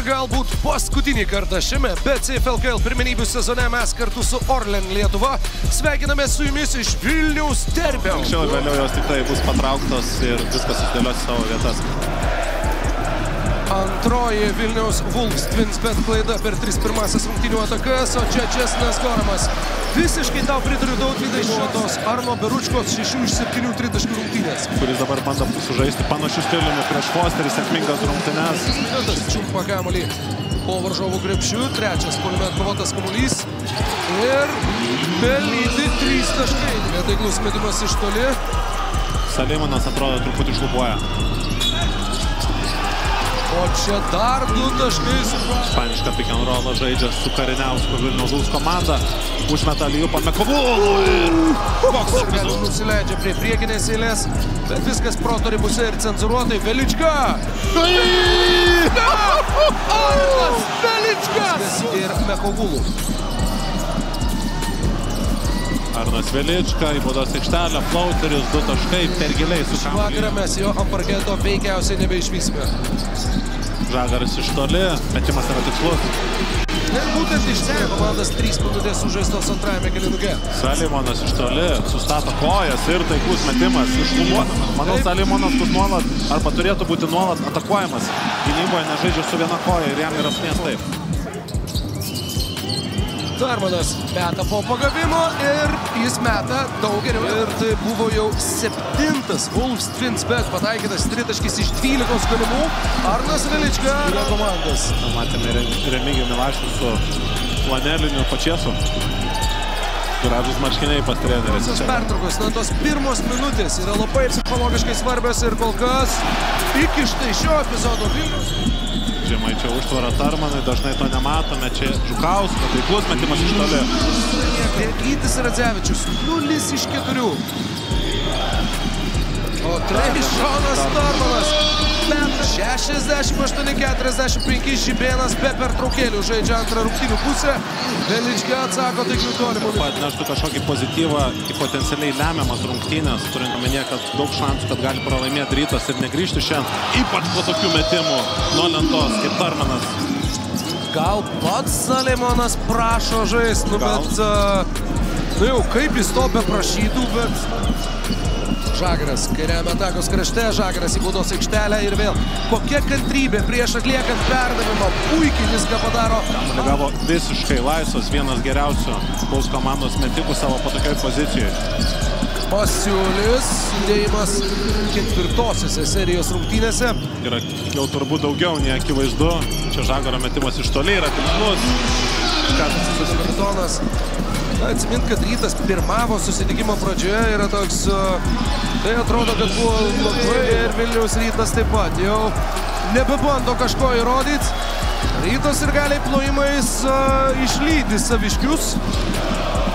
galbūt paskutinį kartą šiame BCFLKL pirmenybių sezone mes kartu su Orlen Lietuva sveikiname su jumis iš Vilniaus derbio. Anksčiau ir vėliau jos tikrai bus patrauktos ir viskas susidėlios savo vietas. Antroji Vilniaus Wolves Twinsbet klaida per 3 pirmasis rungtynių atakas, o čia Česnas Goramas. Visiškai tau pritariu Dautvydai Šotos Arno Beručkos 6 iš 7 tritaškių rungtynės. Kuris dabar bando sužaisti panašių stiliumi prieš Fosterį, sėkmingas rungtynes. Čiumpa kamuolį po varžovų krepšių, trečias puolime atkovotas kamuolys ir pelnyti 3 taškai. Netaiklus metimas iš toli. Salimonas atrodo truputį šlubuoja. O čia dar 2 taškai. Ispanišką pick and rollą žaidžia su Kariniausku Vilniaus Wolves komanda. Užmeta Liupą Mekovulų ir koks epizodas. Nusileidžia prie priekinės eilės, bet viskas proto ribose ir cenzūruotai. Velička! Arnas Velička! Ir Mekovulų. Arnas Velička į baudos aikštelę, flauteris, 2 taškai, per giliai su kamuoliu. Vakarą mes jo ant parketo veikiausiai nebeišvysime. Žagaras iš toli, metimas yra tikslus. Ir būtent iš čia komandas 3 minutės sužaistos antrajame kėlinuke. Salimonas iš toli, sustato kojas ir taiklus metimas iššlubuotas. Manau, Salimonas bus nuolat, arba turėtų būti nuolat atakuojamas. Gynyboje nežaidžia su viena koja ir jam yra smės taip. Darmanas meta po pagavimo ir jis meta daug geriau. Ir tai buvo jau 7. Wolves Twinsbet pataikytas tritaškis iš 12 galimų. Arnas Velička yra komandos. Matėme Remigijų Milašių su flaneliniu pačiesu. Gražus marškiniai pas treneris. Visos pertraukos, na tos pirmos minutės yra labai psichologiškai svarbios ir kol kas iki štai šio epizodo Vilnius. Žemaičio užtvara Tarmanui, dažnai to nematome. Čia Žukausko, taiklus metimas iš toli. Gytis Radzevičius, 0 iš 4. O Šonas Tarmanas. 68-45 Žibėnas be pertraukėlių žaidžia antrą rungtynių pusę. Velička atsako taiklių tolimų. Atneštų kažkokį pozityvą į potencialiai lemiamas rungtynės, turint omenyje, kad daug šansų, kad gali pralaimėti Rytas ir negrįžti šiandien. Ypač po tokių metimų nuo lentos, kaip Tarmanas. Gal pats Salimonas prašo žaisti, bet jau kaip jis to beprašytų, bet Žagaras kairiame atakos krašte, Žagaras į baudos aikštelę ir vėl kokia kantrybė prieš atliekant perdavimą, puikiai viską padaro. Kamuolį gavo visiškai laisvas, vienas geriausių Wolves komandos metikų savo patokioj pozicijoje. Pasiūlis, dėjimas 4-osiose serijos rungtynėse. Yra jau turbūt daugiau nei akivaizdu. Čia Žagaro metimas iš toli yra tikslus. Kapitonas. Atsimint, kad Rytas pirmavo susitikimo pradžioje, yra toks, tai atrodo, kad buvo labai ir Vilniaus Rytas taip pat. Jau nebebando kažko įrodyti. Rytas ir galiai plojimais išlydi saviškius.